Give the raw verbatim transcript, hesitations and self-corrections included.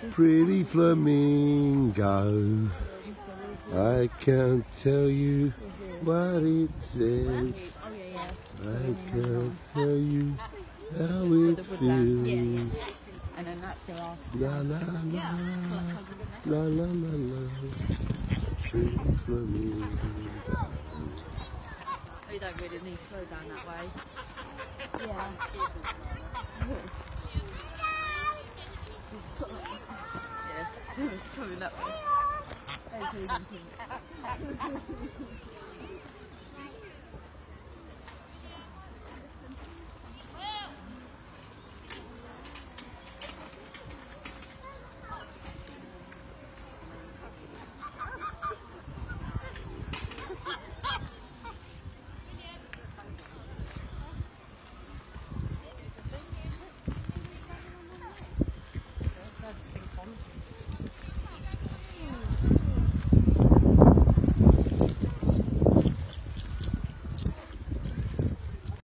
Pretty flamingo, I can't tell you what it says. I can't tell you how it feels. And then that's the last. La la la, la la la la. Pretty flamingo. We don't really need to go down that way. Yeah. Yeah, coming that way.